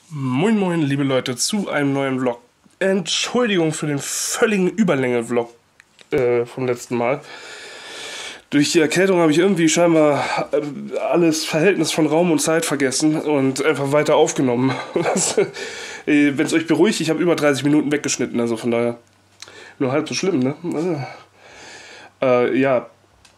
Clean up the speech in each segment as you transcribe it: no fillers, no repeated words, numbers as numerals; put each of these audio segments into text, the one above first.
Moin moin liebe Leute zu einem neuen Vlog. Entschuldigung für den völligen Überlänge-Vlog vom letzten Mal. Durch die Erkältung habe ich irgendwie scheinbar alles Verhältnis von Raum und Zeit vergessen und einfach weiter aufgenommen. Wenn es euch beruhigt, ich habe über 30 Minuten weggeschnitten, also von daher nur halb so schlimm, ne? Ja.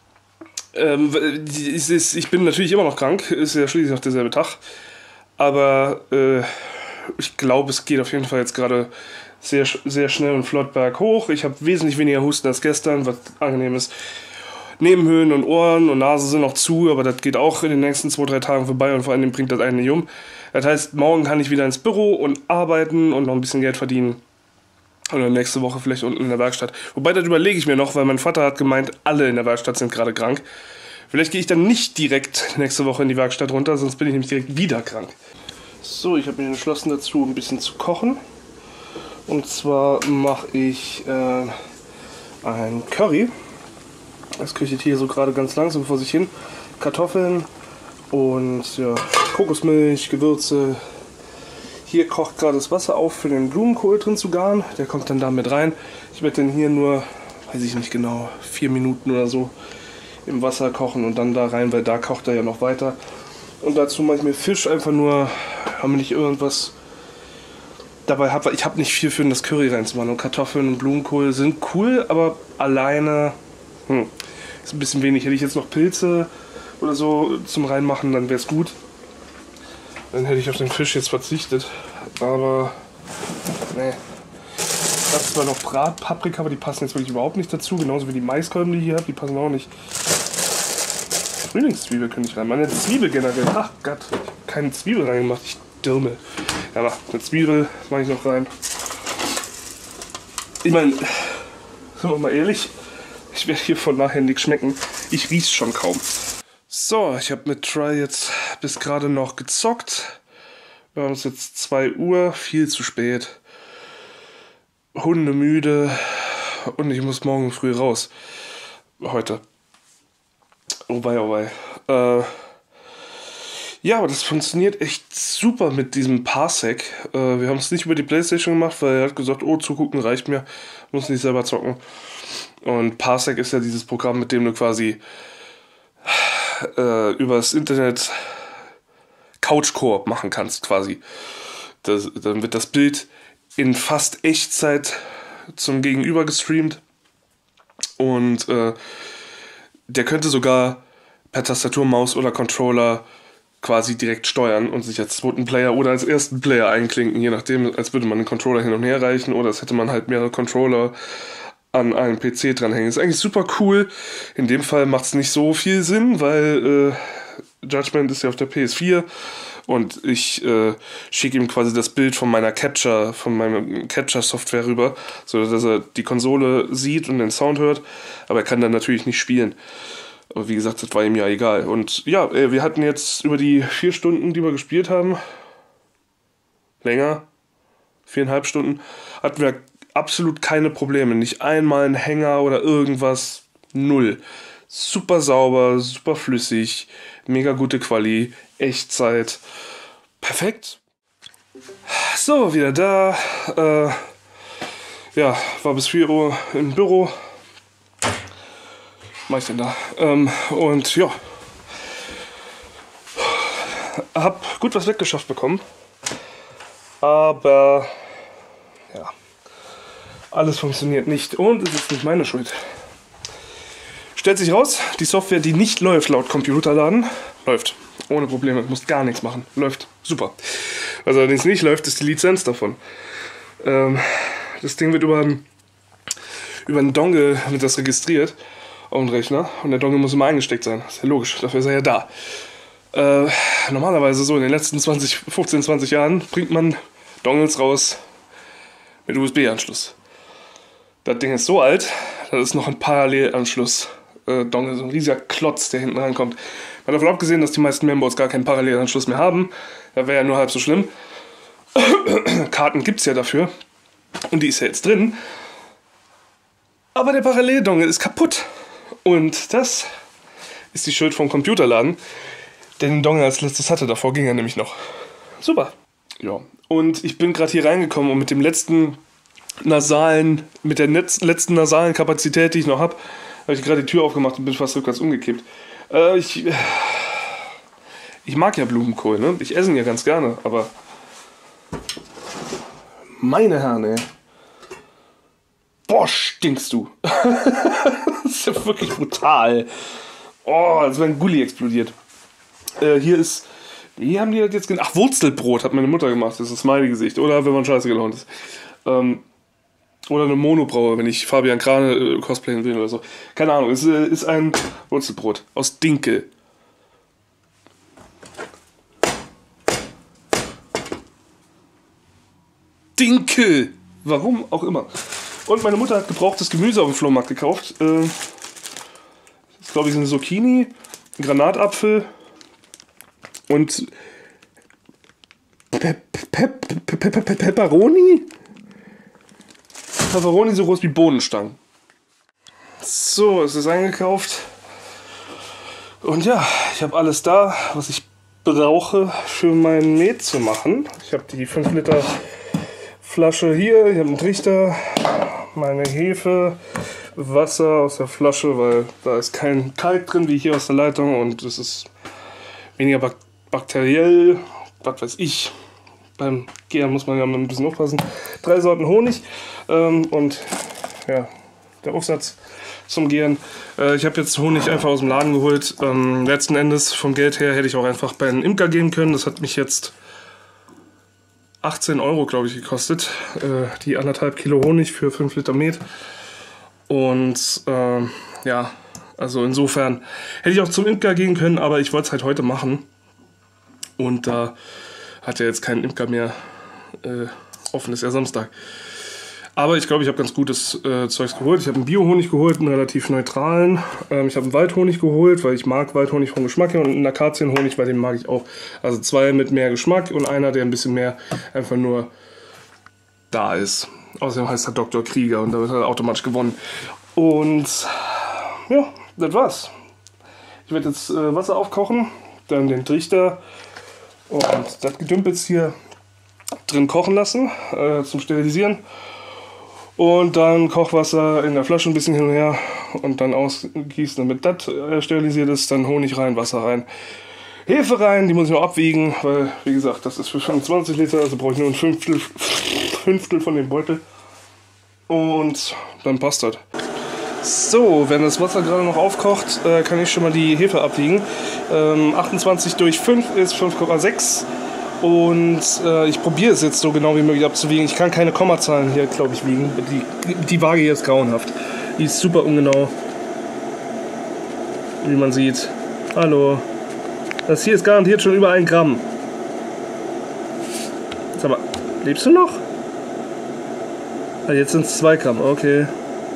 Ich bin natürlich immer noch krank, ist ja schließlich noch derselbe Tag. Aber ich glaube, es geht auf jeden Fall jetzt gerade sehr, sehr schnell und flott berghoch. Ich habe wesentlich weniger Husten als gestern, was angenehm ist. Nebenhöhlen und Ohren und Nase sind noch zu, aber das geht auch in den nächsten 2-3 Tagen vorbei und vor allem bringt das einen nicht um. Das heißt, morgen kann ich wieder ins Büro und arbeiten und noch ein bisschen Geld verdienen. Oder nächste Woche vielleicht unten in der Werkstatt. Wobei, das überlege ich mir noch, weil mein Vater hat gemeint, alle in der Werkstatt sind gerade krank. Vielleicht gehe ich dann nicht direkt nächste Woche in die Werkstatt runter, sonst bin ich nämlich direkt wieder krank. So, ich habe mich entschlossen dazu, ein bisschen zu kochen. Und zwar mache ich ein Curry. Das köchelt hier so gerade ganz langsam vor sich hin. Kartoffeln und ja, Kokosmilch, Gewürze. Hier kocht gerade das Wasser auf für den Blumenkohl drin zu garen. Der kommt dann da mit rein. Ich werde den hier nur, weiß ich nicht genau, 4 Minuten oder so im Wasser kochen und dann da rein, weil da kocht er ja noch weiter. Und dazu mache ich mir Fisch einfach nur, damit ich irgendwas dabei habe, weil ich habe nicht viel für das Curry reinzumachen. Und Kartoffeln und Blumenkohl sind cool, aber alleine ist ein bisschen wenig. Hätte ich jetzt noch Pilze oder so zum Reinmachen, dann wäre es gut. Dann hätte ich auf den Fisch jetzt verzichtet. Aber nee. Ich habe zwar noch Bratpaprika, aber die passen jetzt wirklich überhaupt nicht dazu. Genauso wie die Maiskolben, die ich hier habe, die passen auch nicht. Frühlingszwiebel könnte ich rein. Meine Zwiebel generell. Ach Gott, ich habe keine Zwiebel reingemacht. Ich Dirmel. Ja, aber eine Zwiebel mache ich noch rein. Ich meine, sind wir mal ehrlich, ich werde hiervon nachher nichts schmecken. Ich riech's schon kaum. So, ich habe mit Try jetzt bis gerade noch gezockt. Wir haben es jetzt 2 Uhr, viel zu spät. Hunde müde und ich muss morgen früh raus. Heute. Oh wei. Ja, aber das funktioniert echt super mit diesem Parsec. Wir haben es nicht über die Playstation gemacht, weil er hat gesagt, oh, zugucken reicht mir, muss nicht selber zocken. Und Parsec ist ja dieses Programm, mit dem du quasi übers Internet Couch-Koop machen kannst, quasi. Dann wird das Bild in fast Echtzeit zum Gegenüber gestreamt. Und der könnte sogar per Tastatur, Maus oder Controller quasi direkt steuern und sich als zweiten Player oder als ersten Player einklinken, je nachdem, als würde man den Controller hin und her reichen oder als hätte man halt mehrere Controller an einem PC dranhängen. Ist eigentlich super cool. In dem Fall macht es nicht so viel Sinn, weil Judgment ist ja auf der PS4 und ich schicke ihm quasi das Bild von meiner Capture-Software rüber, sodass er die Konsole sieht und den Sound hört, aber er kann dann natürlich nicht spielen. Aber wie gesagt, das war ihm ja egal. Und ja, wir hatten jetzt über die 4 Stunden, die wir gespielt haben, länger, 4,5 Stunden, hatten wir absolut keine Probleme. Nicht einmal ein Hänger oder irgendwas. Null. Super sauber, super flüssig, mega gute Quali, Echtzeit. Perfekt. So, wieder da. Ja, war bis 4 Uhr im Büro. Was mach ich denn da? Und ja. Hab gut was weggeschafft bekommen. Aber ja. Alles funktioniert nicht und es ist nicht meine Schuld. Stellt sich raus, die Software, die nicht läuft laut Computerladen, läuft. Ohne Probleme, muss gar nichts machen. Läuft super. Was allerdings nicht läuft, ist die Lizenz davon. Das Ding wird über einen Dongle wird das registriert auf dem Rechner und der Dongle muss immer eingesteckt sein. Ist ja logisch, dafür ist er ja da. Normalerweise so in den letzten 15, 20 Jahren bringt man Dongles raus mit USB-Anschluss. Das Ding ist so alt, das ist noch ein Parallelanschluss. Dongle, so ein riesiger Klotz, der hinten reinkommt. Mal davon abgesehen, dass die meisten Mainboards gar keinen Parallelanschluss mehr haben. Da wäre ja nur halb so schlimm. Karten gibt es ja dafür. Und die ist ja jetzt drin. Aber der Paralleldongle ist kaputt. Und das ist die Schuld vom Computerladen. Der den Dongle als letztes hatte. Davor ging er nämlich noch. Super. Ja, und ich bin gerade hier reingekommen und mit der letzten nasalen Kapazität, die ich noch habe ich gerade die Tür aufgemacht und bin fast rückwärts umgekippt. Ich mag ja Blumenkohl, ne? Ich esse ihn ja ganz gerne, aber meine Herren, ey. Boah, stinkst du. Das ist ja wirklich brutal. Oh, als wäre ein Gulli explodiert. Hier ist... Wie haben die das jetzt genannt? Ach, Wurzelbrot hat meine Mutter gemacht. Das ist mein Gesicht. Oder wenn man scheiße gelaunt ist. Oder eine Monobraue, wenn ich Fabian Krane cosplayen will oder so. Keine Ahnung, es ist ein Wurzelbrot aus Dinkel. Dinkel! Warum auch immer. Und meine Mutter hat gebrauchtes Gemüse auf dem Flohmarkt gekauft. Das ist, glaube ich, eine Zucchini, ein Granatapfel und Pepperoni? Pepperoni so groß wie Bohnenstangen. So, es ist eingekauft. Und ja, ich habe alles da, was ich brauche für mein Met zu machen. Ich habe die 5 Liter Flasche hier, ich habe einen Trichter, meine Hefe, Wasser aus der Flasche, weil da ist kein Kalk drin wie hier aus der Leitung und es ist weniger bakteriell, was weiß ich. Beim Gären muss man ja mal ein bisschen aufpassen. 3 Sorten Honig und ja, der Aufsatz zum Gären. Ich habe jetzt Honig einfach aus dem Laden geholt. Letzten Endes vom Geld her hätte ich auch einfach bei einem Imker gehen können. Das hat mich jetzt 18 Euro, glaube ich, gekostet. Die 1,5 Kilo Honig für 5 Liter Met. Und ja, also insofern hätte ich auch zum Imker gehen können, aber ich wollte es halt heute machen. Und da hat ja jetzt kein Imker mehr offen, ist ja Samstag. Aber ich glaube, ich habe ganz gutes Zeugs geholt. Ich habe einen Bio-Honig geholt, einen relativ neutralen. Ich habe einen Waldhonig geholt, weil ich mag Waldhonig vom Geschmack her. Und einen Akazienhonig, weil den mag ich auch. Also 2 mit mehr Geschmack und einer, der ein bisschen mehr einfach nur da ist. Außerdem heißt er Dr. Krieger und damit hat er automatisch gewonnen. Und ja, das war's. Ich werde jetzt Wasser aufkochen, dann den Trichter und das Gedümpels hier drin kochen lassen zum Sterilisieren. Und dann Kochwasser in der Flasche ein bisschen hin und her und dann ausgießen, damit das sterilisiert ist. Dann Honig rein, Wasser rein, Hefe rein, die muss ich noch abwiegen, weil, wie gesagt, das ist für 25 Liter, also brauche ich nur ein Fünftel von dem Beutel. Und dann passt das. So, wenn das Wasser gerade noch aufkocht, kann ich schon mal die Hefe abwiegen. 28 durch 5 ist 5,6. Und ich probiere es jetzt so genau wie möglich abzuwiegen. Ich kann keine Kommazahlen hier, glaube ich, wiegen. Die Waage hier ist grauenhaft. Die ist super ungenau. Wie man sieht. Hallo. Das hier ist garantiert schon über 1 Gramm. Sag mal, lebst du noch? Ah, jetzt sind es 2 Gramm, okay.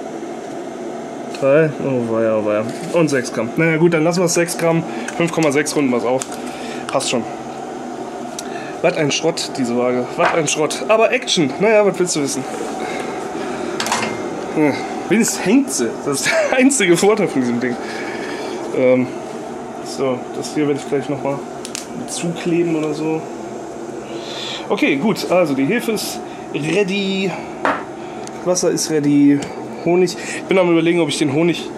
3, oh weia, oh weia. Und 6 Gramm. Naja gut, dann lassen wir es 6 Gramm. 5,6 runden wir es auf. Passt schon. Was ein Schrott, diese Waage. Was ein Schrott. Aber Action. Naja, was willst du wissen? Ja, wenigstens hängt sie. Das ist der einzige Vorteil von diesem Ding. So, das hier werde ich gleich nochmal zukleben oder so. Okay, gut. Also die Hefe ist ready. Wasser ist ready. Honig. Ich bin am Überlegen, ob ich den Honig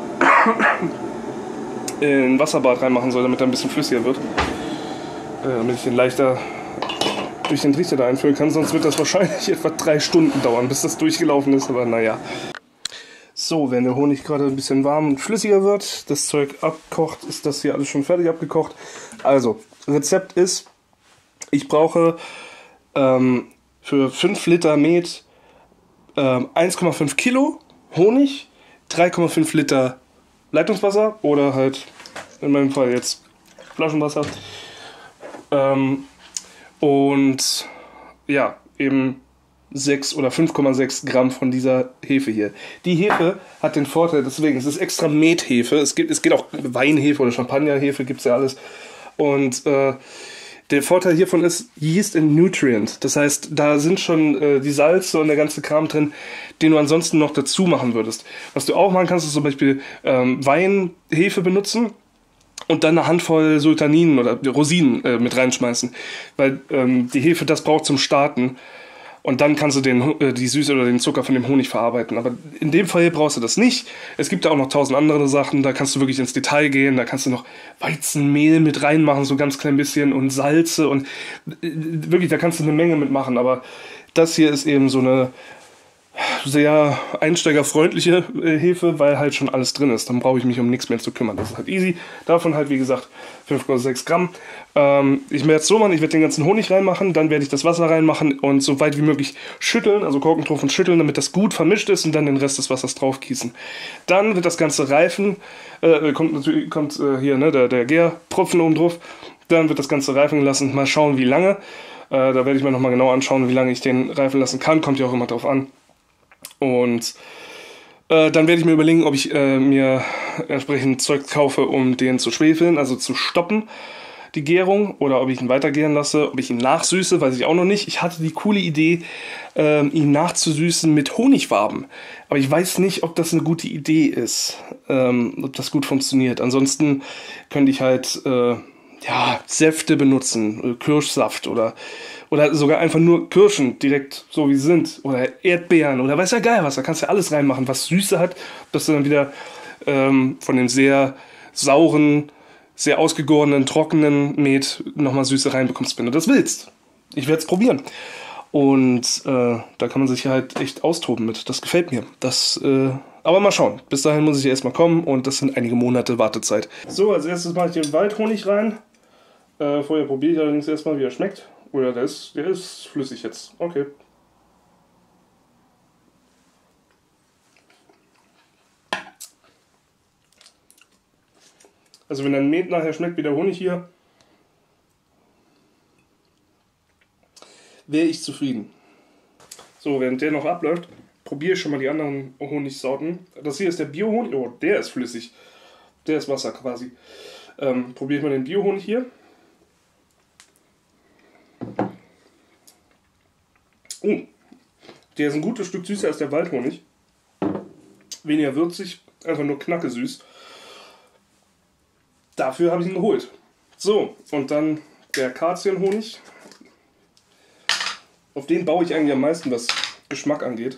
in ein Wasserbad reinmachen soll, damit er ein bisschen flüssiger wird. Damit ich den leichter durch den Trichter da einfüllen kann. Sonst wird das wahrscheinlich etwa 3 Stunden dauern, bis das durchgelaufen ist. Aber naja. So, wenn der Honig gerade ein bisschen warm und flüssiger wird, das Zeug abkocht, ist das hier alles schon fertig abgekocht. Also, Rezept ist, ich brauche für 5 Liter Met 1,5 Kilo Honig, 3,5 Liter Leitungswasser oder halt in meinem Fall jetzt Flaschenwasser. Und ja, eben 6 oder 5,6 Gramm von dieser Hefe hier. Die Hefe hat den Vorteil, deswegen, es ist extra Methefe. Es geht auch Weinhefe oder Champagnerhefe, gibt es ja alles. Und der Vorteil hiervon ist Yeast and Nutrient. Das heißt, da sind schon die Salze und der ganze Kram drin, den du ansonsten noch dazu machen würdest. Was du auch machen kannst, ist zum Beispiel Weinhefe benutzen. und dann eine Handvoll Sultaninen oder Rosinen mit reinschmeißen. Weil die Hefe das braucht zum Starten. Und dann kannst du die Süße oder den Zucker von dem Honig verarbeiten. Aber in dem Fall hier brauchst du das nicht. Es gibt da auch noch 1000 andere Sachen. Da kannst du wirklich ins Detail gehen. Da kannst du noch Weizenmehl mit reinmachen, so ganz klein bisschen. Und Salze. Und wirklich, da kannst du eine Menge mitmachen. Aber das hier ist eben so eine sehr einsteigerfreundliche Hefe, weil halt schon alles drin ist. Dann brauche ich mich um nichts mehr zu kümmern. Das ist halt easy. Davon halt, wie gesagt, 5,6 Gramm. Ich werde es so machen, ich werde den ganzen Honig reinmachen, dann werde ich das Wasser reinmachen und so weit wie möglich schütteln, also Korkentropfen schütteln, damit das gut vermischt ist und dann den Rest des Wassers drauf gießen. Dann wird das Ganze reifen, kommt hier der Gärtropfen oben drauf. Dann wird das Ganze reifen gelassen, mal schauen wie lange. Da werde ich mir nochmal genau anschauen, wie lange ich den reifen lassen kann, kommt ja auch immer drauf an. Und dann werde ich mir überlegen, ob ich mir entsprechend Zeug kaufe, um den zu schwefeln, also zu stoppen, die Gärung, oder ob ich ihn weitergären lasse, ob ich ihn nachsüße, weiß ich auch noch nicht. Ich hatte die coole Idee, ihn nachzusüßen mit Honigwaben, aber ich weiß nicht, ob das eine gute Idee ist, ob das gut funktioniert. Ansonsten könnte ich halt Säfte benutzen, Kirschsaft oder sogar einfach nur Kirschen direkt so wie sie sind oder Erdbeeren oder weiß ja geil was, da kannst du ja alles reinmachen, was Süße hat, dass du dann wieder von dem sehr sauren, sehr ausgegorenen, trockenen Met nochmal Süße reinbekommst, wenn du das willst. Ich werde es probieren. Und da kann man sich halt echt austoben mit. Das gefällt mir. Aber mal schauen. Bis dahin muss ich erstmal kommen und das sind einige Monate Wartezeit. So, als erstes mache ich den Waldhonig rein. Vorher probiere ich allerdings erstmal, wie er schmeckt. Oder der ist flüssig jetzt. Okay. Also wenn ein Met nachher schmeckt wie der Honig hier, wäre ich zufrieden. So, während der noch abläuft, probiere ich schon mal die anderen Honigsorten. Das hier ist der Bio-Honig. Oh, der ist flüssig. Der ist Wasser quasi. Probiere ich mal den Bio-Honig hier. Oh, der ist ein gutes Stück süßer als der Waldhonig. Weniger würzig, einfach nur knacke süß. Dafür habe ich ihn geholt. So, und dann der Akazienhonig. Auf den baue ich eigentlich am meisten, was Geschmack angeht.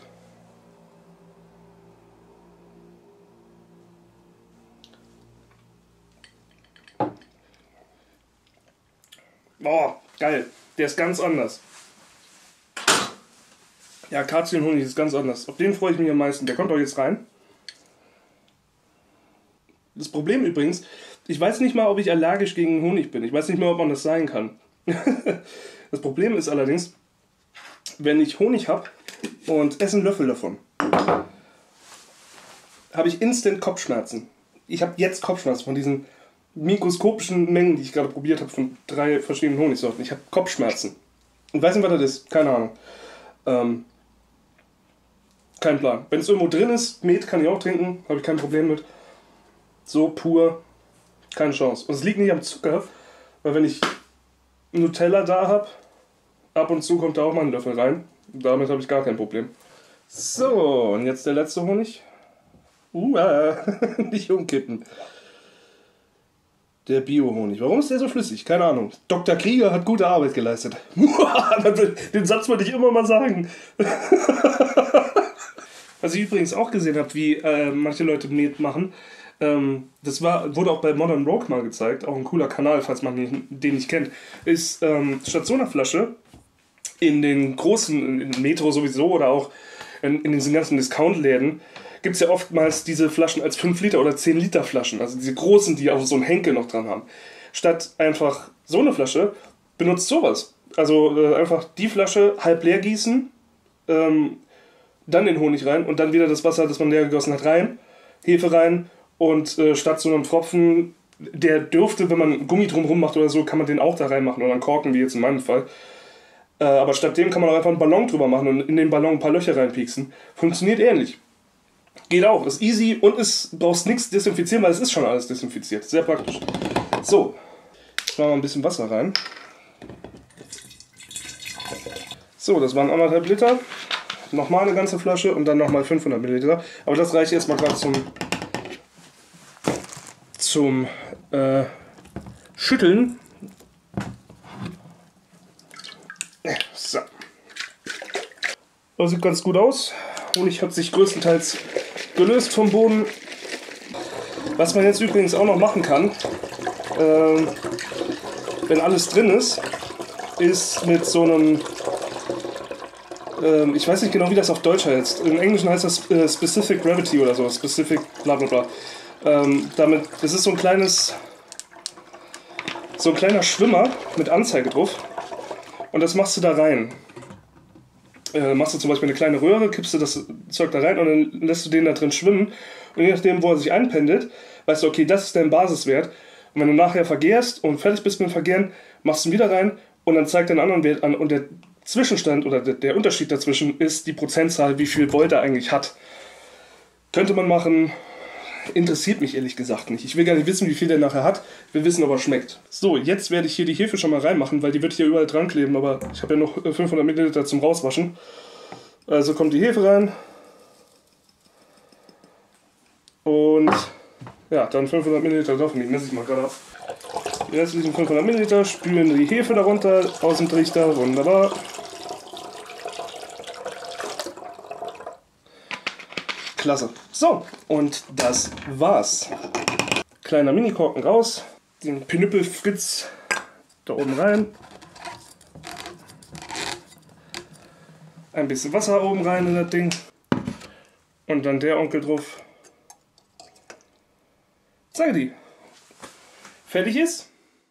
Boah, geil. Der ist ganz anders. Der Akazienhonig ist ganz anders. Auf den freue ich mich am meisten. Der kommt auch jetzt rein. Das Problem übrigens, ich weiß nicht mal, ob ich allergisch gegen Honig bin. Ich weiß nicht mal, ob man das sein kann. Das Problem ist allerdings, wenn ich Honig habe und esse einen Löffel davon, habe ich instant Kopfschmerzen. Ich habe jetzt Kopfschmerzen von diesen mikroskopischen Mengen, die ich gerade probiert habe, von 3 verschiedenen Honigsorten. Ich habe Kopfschmerzen. Und weiß nicht, was das ist. Keine Ahnung. Kein Plan. Wenn es irgendwo drin ist, Met kann ich auch trinken, habe ich kein Problem mit. So pur, keine Chance. Und es liegt nicht am Zucker, weil wenn ich Nutella da habe, ab und zu kommt da auch mal ein Löffel rein. Damit habe ich gar kein Problem. So, und jetzt der letzte Honig. Nicht umkippen. Der Bio-Honig. Warum ist der so flüssig? Keine Ahnung. Dr. Krieger hat gute Arbeit geleistet. Den Satz wollte ich immer mal sagen. Was ich übrigens auch gesehen habe, wie manche Leute Met machen, das wurde auch bei Modern Rogue mal gezeigt, auch ein cooler Kanal, falls man den nicht kennt, ist statt so einer Flasche in den großen, in Metro sowieso oder auch in diesen ganzen Discount-Läden, gibt es ja oftmals diese Flaschen als 5 Liter oder 10 Liter Flaschen, also diese großen, die auch so einen Henkel noch dran haben. Statt einfach so eine Flasche, benutzt sowas. Also einfach die Flasche halb leer gießen, dann den Honig rein und dann wieder das Wasser, das man leer gegossen hat, rein, Hefe rein und statt so einem Tropfen, der dürfte, wenn man Gummi drumherum macht oder so, kann man den auch da reinmachen oder einen Korken, wie jetzt in meinem Fall. Aber statt dem kann man auch einfach einen Ballon drüber machen und in den Ballon ein paar Löcher reinpieksen. Funktioniert ähnlich. Geht auch, ist easy und brauchst nichts desinfizieren, weil es ist schon alles desinfiziert. Sehr praktisch. So, jetzt machen wir ein bisschen Wasser rein. So, das waren 1,5 Liter. Nochmal eine ganze Flasche und dann nochmal 500 Milliliter. Aber das reicht erstmal gerade zum schütteln. So. Das sieht ganz gut aus. Honig hat sich größtenteils gelöst vom Boden. Was man jetzt übrigens auch noch machen kann, wenn alles drin ist mit so einem, ich weiß nicht genau, wie das auf Deutsch heißt. Im Englischen heißt das Specific Gravity oder so, Specific bla bla bla. Das ist so ein kleiner Schwimmer mit Anzeige drauf und das machst du da rein. Machst du zum Beispiel eine kleine Röhre, kippst du das Zeug da rein und dann lässt du den da drin schwimmen und je nachdem, wo er sich einpendelt, weißt du, okay, das ist dein Basiswert und wenn du nachher vergärst und fertig bist mit dem Vergären, machst du ihn wieder rein und dann zeigt er einen anderen Wert an und der Zwischenstand oder der Unterschied dazwischen ist die Prozentzahl, wie viel Volt er eigentlich hat. Könnte man machen, interessiert mich ehrlich gesagt nicht. Ich will gar nicht wissen, wie viel der nachher hat. Wir wissen, ob er schmeckt. So, jetzt werde ich hier die Hefe schon mal reinmachen, weil die wird hier überall dran kleben, aber ich habe ja noch 500 Milliliter zum Rauswaschen. Also kommt die Hefe rein. Und ja, dann 500 Milliliter drauf. Die messe ich mal gerade ab. Die restlichen 500 Milliliter spülen die Hefe darunter aus dem Trichter. Wunderbar. Klasse. So, und das war's. Kleiner Mini-Korken raus. Den Pinüppel-Fritz da oben rein. Ein bisschen Wasser oben rein in das Ding. Und dann der Onkel drauf. Zeige die. Fertig ist.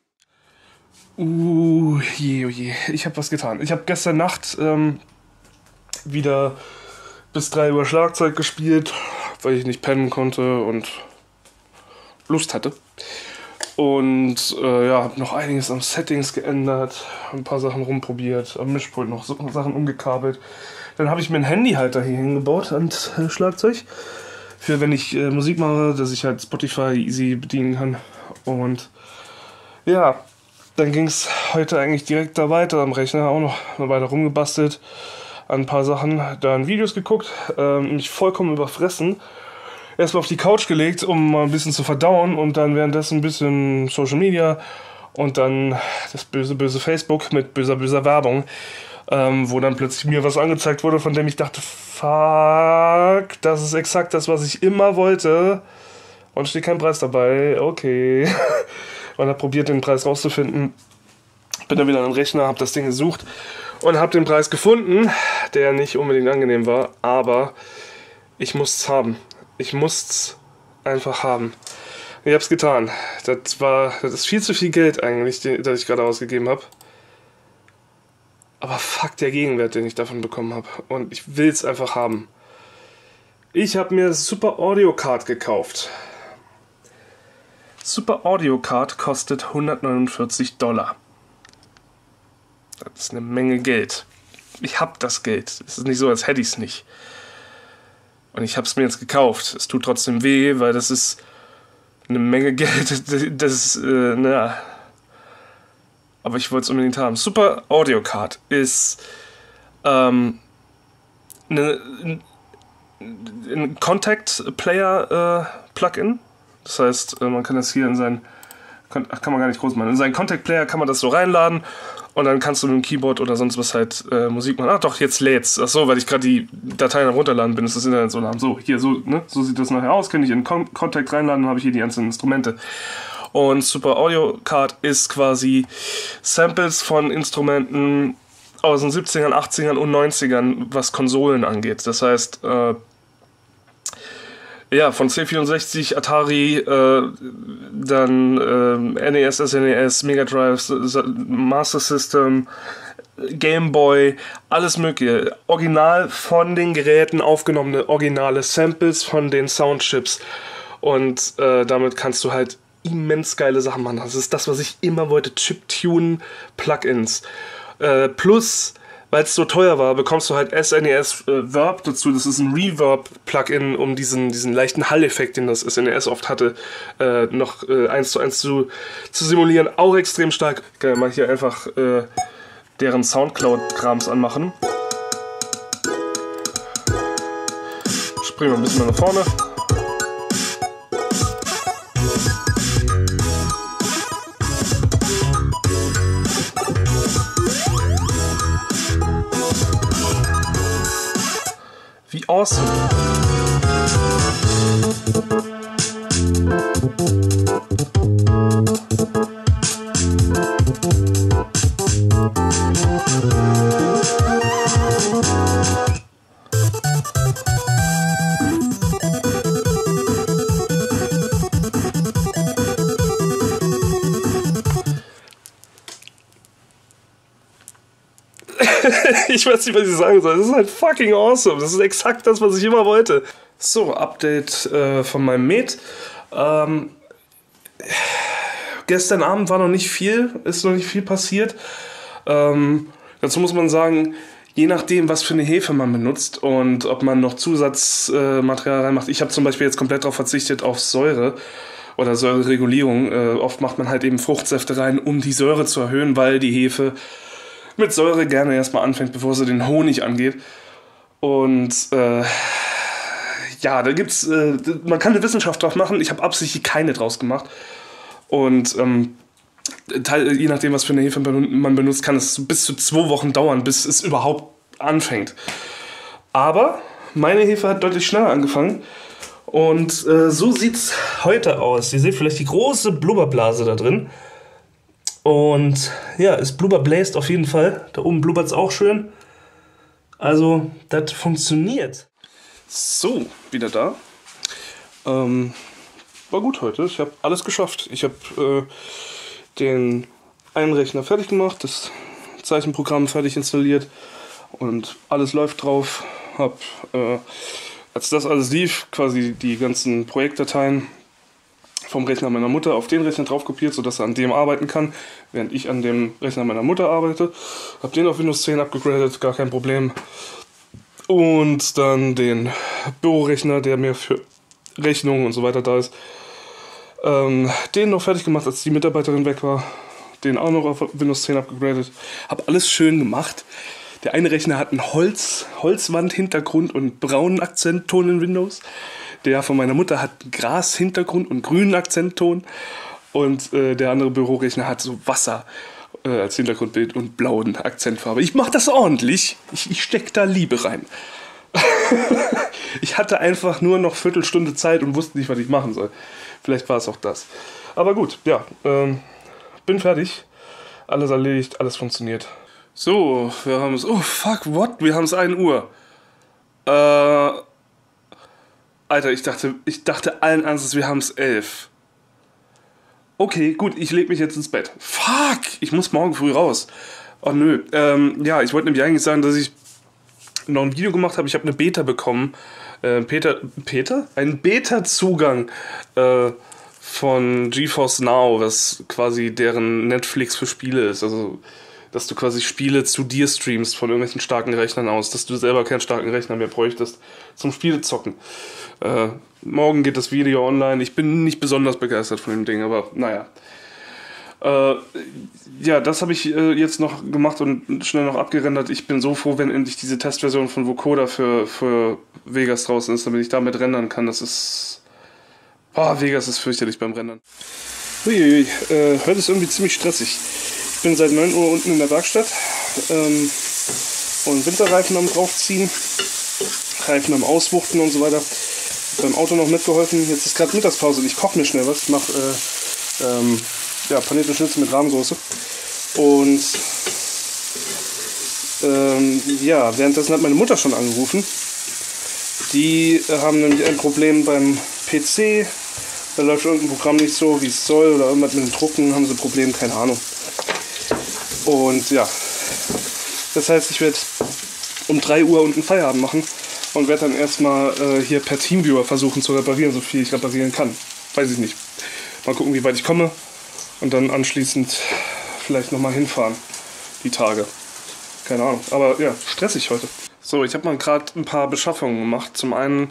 Je, oh je. Ich habe was getan. Ich habe gestern Nacht wieder bis 3 Uhr Schlagzeug gespielt, weil ich nicht pennen konnte und Lust hatte. Und ja, habe noch einiges am Settings geändert, ein paar Sachen rumprobiert, am Mischpult noch so Sachen umgekabelt. Dann habe ich mir einen Handyhalter hier hingebaut ans Schlagzeug, für wenn ich Musik mache, dass ich halt Spotify easy bedienen kann. Und ja, dann ging es heute eigentlich direkt da weiter am Rechner, auch noch weiter rumgebastelt an ein paar Sachen, dann Videos geguckt, mich vollkommen überfressen. Erstmal auf die Couch gelegt, um mal ein bisschen zu verdauen und dann währenddessen ein bisschen Social Media und dann das böse Facebook mit böser Werbung, wo dann plötzlich mir was angezeigt wurde, von dem ich dachte, fuck, das ist exakt das, was ich immer wollte und steht kein Preis dabei, okay. Und habe probiert, den Preis rauszufinden. Bin dann wieder an den Rechner, habe das Ding gesucht und habe den Preis gefunden, der nicht unbedingt angenehm war, aber ich musste es haben. Ich musste es einfach haben. Ich habe es getan. Das ist viel zu viel Geld eigentlich, das ich gerade ausgegeben habe. Aber fuck, der Gegenwert, den ich davon bekommen habe. Und ich will es einfach haben. Ich habe mir Super Audio Card gekauft. Super Audio Card kostet $149. Das ist eine Menge Geld. Ich habe das Geld. Es ist nicht so, als hätte ich es nicht. Und ich habe es mir jetzt gekauft. Es tut trotzdem weh, weil das ist eine Menge Geld. Das ist, naja. Aber ich wollte es unbedingt haben. Super Audio Card ist ein Contact Player Plugin. Das heißt, man kann das hier in seinen, kann man gar nicht groß machen, in seinen Contact Player kann man das so reinladen und dann kannst du mit dem Keyboard oder sonst was halt Musik machen. Ach doch, jetzt lädt's. Ach so, weil ich gerade die Dateien runterladen bin, ist das Internet so lahm. So, hier, so, ne? So sieht das nachher aus. Kann ich in Contact reinladen, dann habe ich hier die einzelnen Instrumente. Und Super Audio Card ist quasi Samples von Instrumenten aus den 70ern, 80ern und 90ern, was Konsolen angeht. Das heißt, ja, von C64, Atari, dann NES, SNES, Mega Drive, Master System, Game Boy, alles mögliche. Original von den Geräten aufgenommene originale Samples von den Soundchips. Und damit kannst du halt immens geile Sachen machen. Das ist das, was ich immer wollte. Chiptune-Plugins. Plus, weil es so teuer war, bekommst du halt SNES Verb dazu. Das ist ein Reverb-Plugin, um diesen leichten Hall-Effekt, den das SNES oft hatte, noch 1:1 zu simulieren. Auch extrem stark. Ich kann ja mal hier einfach deren Soundcloud-Krams anmachen. Springen wir ein bisschen nach vorne. awesome. Ich weiß nicht, was ich sagen soll. Das ist halt fucking awesome. Das ist exakt das, was ich immer wollte. So, Update von meinem Met. Gestern Abend war noch nicht viel, ist noch nicht viel passiert. Dazu muss man sagen, je nachdem, was für eine Hefe man benutzt und ob man noch Zusatzmaterial reinmacht. Ich habe zum Beispiel jetzt komplett darauf verzichtet, auf Säure oder Säureregulierung. Oft macht man halt eben Fruchtsäfte rein, um die Säure zu erhöhen, weil die Hefe mit Säure gerne erstmal anfängt, bevor sie den Honig angeht. Und ja, da gibt's, man kann eine Wissenschaft drauf machen. Ich habe absichtlich keine draus gemacht. Und je nachdem, was für eine Hefe man benutzt, kann es bis zu 2 Wochen dauern, bis es überhaupt anfängt. Aber meine Hefe hat deutlich schneller angefangen. Und so sieht es heute aus. Ihr seht vielleicht die große Blubberblase da drin. Und ja, es blubberbläst auf jeden Fall. Da oben blubbert es auch schön. Also, das funktioniert. So, wieder da. War gut heute. Ich habe alles geschafft. Ich habe den Einrechner fertig gemacht, das Zeichenprogramm fertig installiert und alles läuft drauf. Habe, als das alles lief, quasi die ganzen Projektdateien vom Rechner meiner Mutter auf den Rechner drauf kopiert, sodass er an dem arbeiten kann, während ich an dem Rechner meiner Mutter arbeite. Habe den auf Windows 10 abgegradet, gar kein Problem. Und dann den Bürorechner, der mir für Rechnungen und so weiter da ist, den noch fertig gemacht, als die Mitarbeiterin weg war. Den auch noch auf Windows 10 abgegradet. Habe alles schön gemacht. Der eine Rechner hat einen Holzwand-Hintergrund und braunen Akzentton in Windows. Der von meiner Mutter hat Gras-Hintergrund und grünen Akzentton. Und der andere Bürorechner hat so Wasser als Hintergrundbild und blauen Akzentfarbe. Ich mache das ordentlich. Ich stecke da Liebe rein. Ich hatte einfach nur noch Viertelstunde Zeit und wusste nicht, was ich machen soll. Vielleicht war es auch das. Aber gut, ja. Bin fertig. Alles erledigt, alles funktioniert. So, wir haben es... Oh, fuck, what? Wir haben es 1 Uhr. Alter, ich dachte allen Ernstes, wir haben es 11. Okay, gut, ich lege mich jetzt ins Bett. Fuck, ich muss morgen früh raus. Oh nö. Ja, ich wollte nämlich eigentlich sagen, dass ich noch ein Video gemacht habe. Ich habe eine Beta bekommen. Ein Beta-Zugang von GeForce Now, was quasi deren Netflix für Spiele ist. Also, dass du quasi Spiele zu dir streamst von irgendwelchen starken Rechnern aus, dass du selber keinen starken Rechner mehr bräuchtest zum Spielezocken. Morgen geht das Video online. Ich bin nicht besonders begeistert von dem Ding, aber naja. Ja, das habe ich jetzt noch gemacht und schnell noch abgerendert. Ich bin so froh, wenn endlich diese Testversion von Vocoder für Vegas draußen ist, damit ich damit rendern kann. Das ist... Oh, Vegas ist fürchterlich beim Rendern. Uiuiui, heute ist irgendwie ziemlich stressig. Ich bin seit 9 Uhr unten in der Werkstatt und Winterreifen am draufziehen, Reifen am Auswuchten und so weiter. Beim Auto noch mitgeholfen. Jetzt ist gerade Mittagspause und ich koche mir schnell was. Ich mache panierte Schnitzel mit Rahmsoße. Und ja, währenddessen hat meine Mutter schon angerufen. Die haben nämlich ein Problem beim PC. Da läuft irgendein Programm nicht so, wie es soll. Oder irgendwas mit dem Drucken haben sie ein Problem, keine Ahnung. Und ja, das heißt, ich werde um 3 Uhr unten Feierabend machen und werde dann erstmal hier per Teamviewer versuchen zu reparieren, so viel ich reparieren kann. Weiß ich nicht. Mal gucken, wie weit ich komme und dann anschließend vielleicht nochmal hinfahren, die Tage. Keine Ahnung, aber ja, stressig heute. So, ich habe mal gerade ein paar Beschaffungen gemacht. Zum einen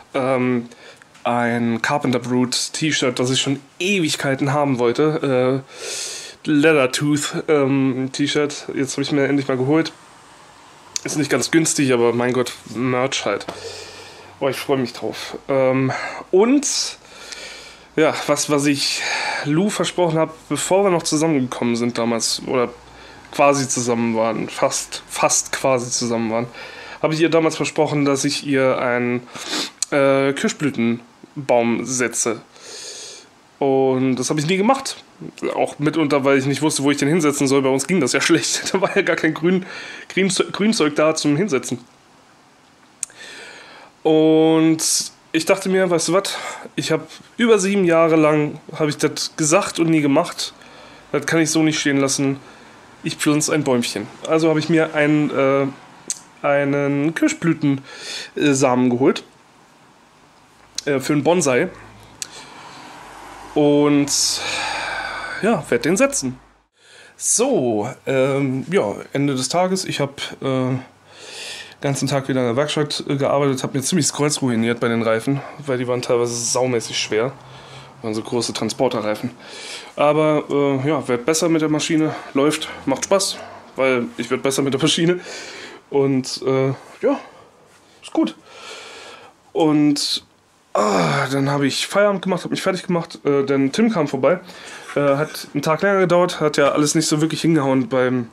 ein Carpenter Brute T-Shirt, das ich schon Ewigkeiten haben wollte. Leathertooth T-Shirt. Jetzt habe ich mir endlich mal geholt. Ist nicht ganz günstig, aber mein Gott, Merch halt. Oh, ich freue mich drauf. Und ja, was ich Lou versprochen habe, bevor wir noch zusammengekommen sind damals, oder quasi zusammen waren, fast quasi zusammen waren, habe ich ihr damals versprochen, dass ich ihr einen Kirschblütenbaum setze. Und das habe ich nie gemacht. Auch mitunter, weil ich nicht wusste, wo ich den hinsetzen soll. Bei uns ging das ja schlecht. Da war ja gar kein Grünzeug da zum Hinsetzen. Und ich dachte mir, weißt du was, ich habe über 7 Jahre lang, habe ich das gesagt und nie gemacht. Das kann ich so nicht stehen lassen. Ich pflanze ein Bäumchen. Also habe ich mir einen Kirschblütensamen geholt. Für einen Bonsai. Und ja, werde den setzen. So, ja, Ende des Tages. Ich habe den ganzen Tag wieder in der Werkstatt gearbeitet, habe mir ziemlich das Kreuz ruiniert bei den Reifen, weil die waren teilweise saumäßig schwer. Waren so große Transporterreifen. Aber ja, wird besser mit der Maschine, läuft, macht Spaß, weil ich werde besser mit der Maschine. Und ja, ist gut. Und dann habe ich Feierabend gemacht, habe mich fertig gemacht, denn Tim kam vorbei. Hat einen Tag länger gedauert, hat ja alles nicht so wirklich hingehauen.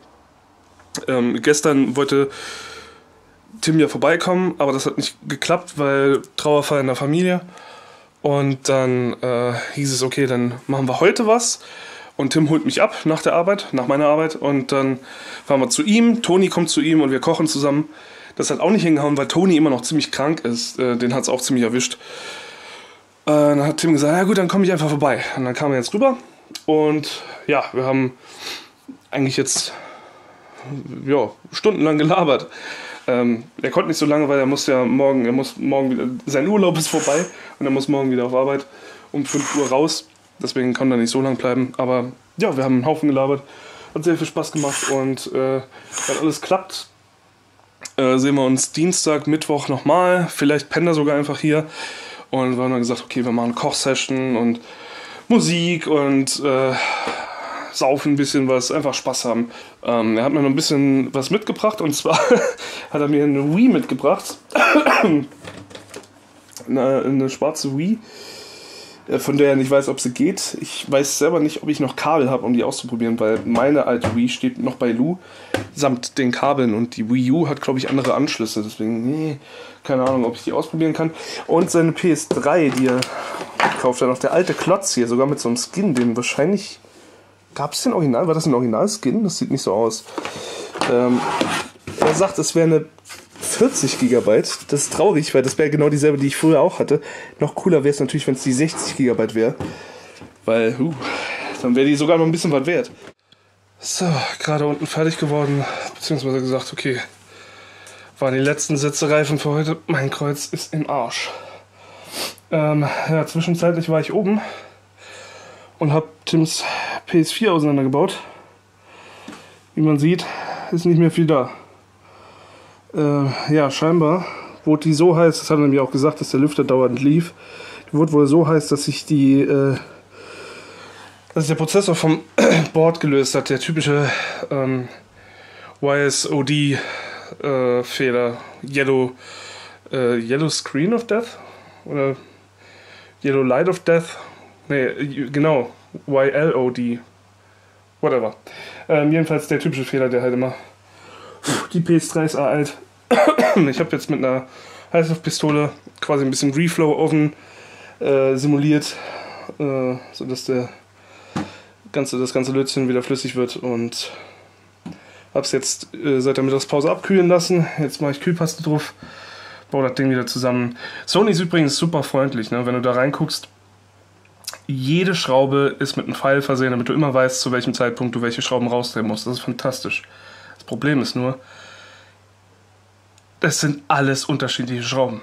Gestern wollte Tim ja vorbeikommen, aber das hat nicht geklappt, weil Trauerfall in der Familie. Und dann hieß es, okay, dann machen wir heute was. Und Tim holt mich ab nach der Arbeit, nach meiner Arbeit. Und dann fahren wir zu ihm, Toni kommt zu ihm und wir kochen zusammen. Das hat auch nicht hingehauen, weil Toni immer noch ziemlich krank ist. Den hat es auch ziemlich erwischt. Dann hat Tim gesagt, ja gut, dann komme ich einfach vorbei. Und dann kam er jetzt rüber. Und ja, wir haben eigentlich jetzt stundenlang gelabert. Er konnte nicht so lange, weil er muss morgen wieder, sein Urlaub ist vorbei. Und er muss morgen wieder auf Arbeit um 5 Uhr raus. Deswegen konnte er nicht so lange bleiben. Aber ja, wir haben einen Haufen gelabert. Hat sehr viel Spaß gemacht. Und wenn alles klappt, sehen wir uns Dienstag, Mittwoch nochmal. Vielleicht pennt er sogar einfach hier. Und wir haben dann gesagt, okay, wir machen Kochsession und Musik und saufen ein bisschen was, einfach Spaß haben. Er hat mir noch ein bisschen was mitgebracht. Und zwar hat er mir eine Wii mitgebracht. eine schwarze Wii. Von der ich nicht weiß, ob sie geht. Ich weiß selber nicht, ob ich noch Kabel habe, um die auszuprobieren, weil meine alte Wii steht noch bei Lou samt den Kabeln und die Wii U hat, glaube ich, andere Anschlüsse. Deswegen, keine Ahnung, ob ich die ausprobieren kann. Und seine PS3, die er gekauft hat, noch der alte Klotz hier, sogar mit so einem Skin, den wahrscheinlich... Gab es den Original? War das ein Original-Skin? Das sieht nicht so aus. Er sagt, es wäre eine 40 GB, das ist traurig, weil das wäre genau dieselbe, die ich früher auch hatte. Noch cooler wäre es natürlich, wenn es die 60 GB wäre, weil dann wäre die sogar noch ein bisschen was wert. So, gerade unten fertig geworden, beziehungsweise gesagt, okay, waren die letzten Sitzereifen für heute. Mein Kreuz ist im Arsch. Ja, zwischenzeitlich war ich oben und habe Tims PS4 auseinandergebaut. Wie man sieht, ist nicht mehr viel da. Ja, scheinbar wurde die so heiß, das hat er nämlich auch gesagt, dass der Lüfter dauernd lief. Die wurde wohl so heiß, dass sich dass der Prozessor vom Board gelöst hat. Der typische YSOD-Fehler. Yellow Screen of Death? Oder Yellow Light of Death? Ne, genau. YLOD. Whatever. Jedenfalls der typische Fehler, der halt immer... Die PS3 ist alt. Ich habe jetzt mit einer Heißluftpistole quasi ein bisschen Reflow-Oven simuliert, sodass das ganze Lötzinn wieder flüssig wird, und habe es jetzt seit der Mittagspause abkühlen lassen. Jetzt mache ich Kühlpaste drauf, baue das Ding wieder zusammen. Sony ist übrigens super freundlich, ne? Wenn du da reinguckst. Jede Schraube ist mit einem Pfeil versehen, damit du immer weißt, zu welchem Zeitpunkt du welche Schrauben rausdrehen musst. Das ist fantastisch. Das Problem ist nur, es sind alles unterschiedliche Schrauben.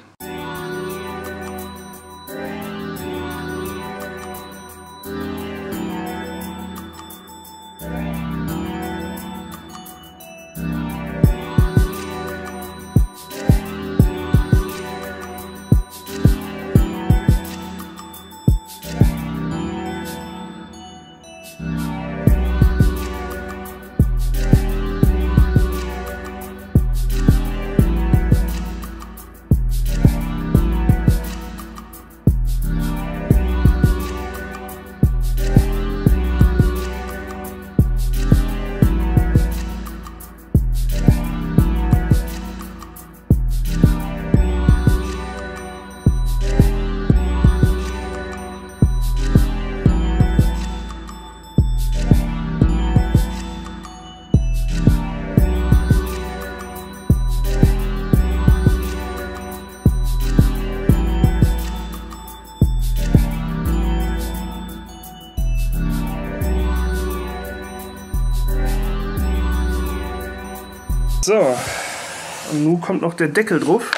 So, und nun kommt noch der Deckel drauf.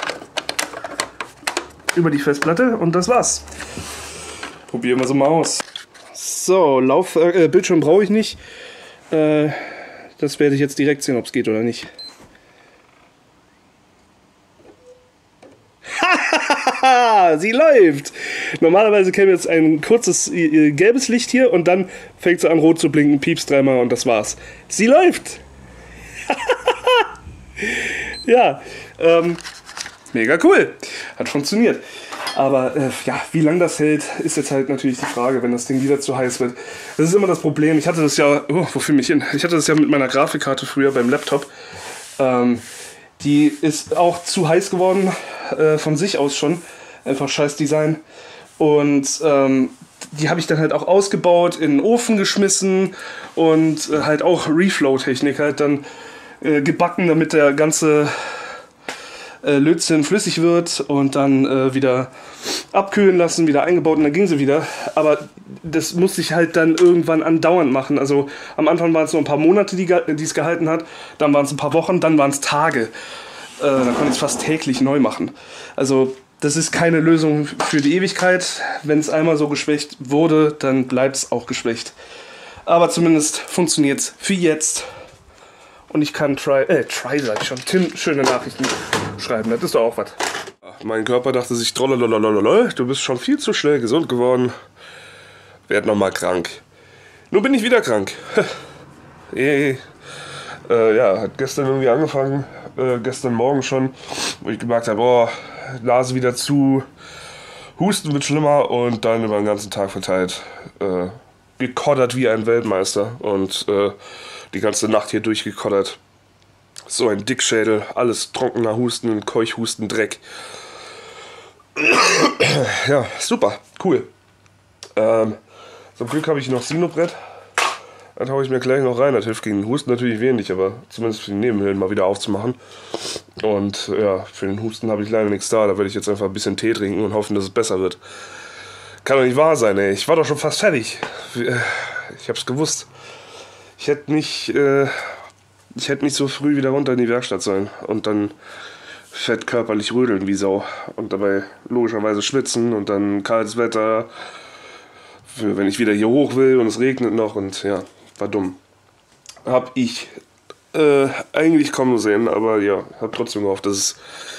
Über die Festplatte und das war's. Probieren wir so mal aus. So, Bildschirm brauche ich nicht. Das werde ich jetzt direkt sehen, ob es geht oder nicht. Sie läuft! Normalerweise käme jetzt ein kurzes gelbes Licht hier und dann fängt sie an rot zu blinken, piepst dreimal und das war's. Sie läuft! Ja, mega cool. Hat funktioniert. Aber ja, wie lange das hält, ist jetzt halt natürlich die Frage, wenn das Ding wieder zu heiß wird. Das ist immer das Problem. Ich hatte das ja, wofür mich hin? Ich hatte das ja mit meiner Grafikkarte früher beim Laptop. Die ist auch zu heiß geworden, von sich aus schon. Einfach scheiß Design. Und die habe ich dann halt auch ausgebaut, in den Ofen geschmissen und halt auch Reflow-Technik halt dann gebacken, damit der ganze Lötzinn flüssig wird und dann wieder abkühlen lassen, wieder eingebaut und dann ging sie wieder. Aber das musste ich halt dann irgendwann andauernd machen. Also am Anfang waren es nur ein paar Monate, die es gehalten hat, dann waren es ein paar Wochen, dann waren es Tage. Dann konnte ich es fast täglich neu machen. Also das ist keine Lösung für die Ewigkeit. Wenn es einmal so geschwächt wurde, dann bleibt es auch geschwächt. Aber zumindest funktioniert es für jetzt. Und ich kann sag ich schon, Tim schöne Nachrichten schreiben, das ist doch auch was. Mein Körper dachte sich, du bist schon viel zu schnell gesund geworden. Werd nochmal krank. Nun bin ich wieder krank. Ja, hat gestern irgendwie angefangen, gestern Morgen schon, wo ich gemerkt habe, oh, Nase wieder zu, Husten wird schlimmer und dann über den ganzen Tag verteilt gekoddert wie ein Weltmeister und die ganze Nacht hier durchgekoddert. So ein Dickschädel, alles trockener Husten, Keuchhusten, Dreck. Ja, super, cool. Zum Glück habe ich noch Sinobrett. Das haue ich mir gleich noch rein. Das hilft gegen den Husten natürlich wenig, aber zumindest für die Nebenhöhlen mal wieder aufzumachen. Und ja, für den Husten habe ich leider nichts da. Da werde ich jetzt einfach ein bisschen Tee trinken und hoffen, dass es besser wird. Kann doch nicht wahr sein, ey. Ich war doch schon fast fertig. Ich habe es gewusst. Ich hätte nicht so früh wieder runter in die Werkstatt sollen und dann fett körperlich rödeln wie Sau und dabei logischerweise schwitzen und dann kaltes Wetter, wenn ich wieder hier hoch will und es regnet noch und ja, war dumm. Hab ich eigentlich kommen sehen, aber ja, hab trotzdem gehofft, dass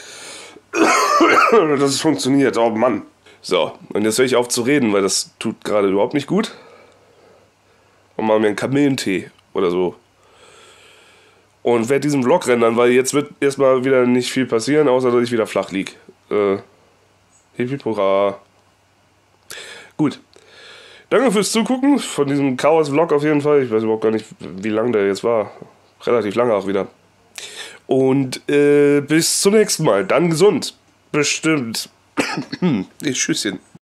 es funktioniert. Oh Mann. So, und jetzt höre ich auf zu reden, weil das tut gerade überhaupt nicht gut. Und mal mir einen Kamillentee oder so. Und werde diesen Vlog rendern, weil jetzt wird erstmal wieder nicht viel passieren, außer dass ich wieder flach lieg. Hip hip hurra. Gut. Danke fürs Zugucken von diesem Chaos-Vlog auf jeden Fall. Ich weiß überhaupt gar nicht, wie lang der jetzt war. Relativ lange auch wieder. Und bis zum nächsten Mal. Dann gesund. Bestimmt. Tschüsschen.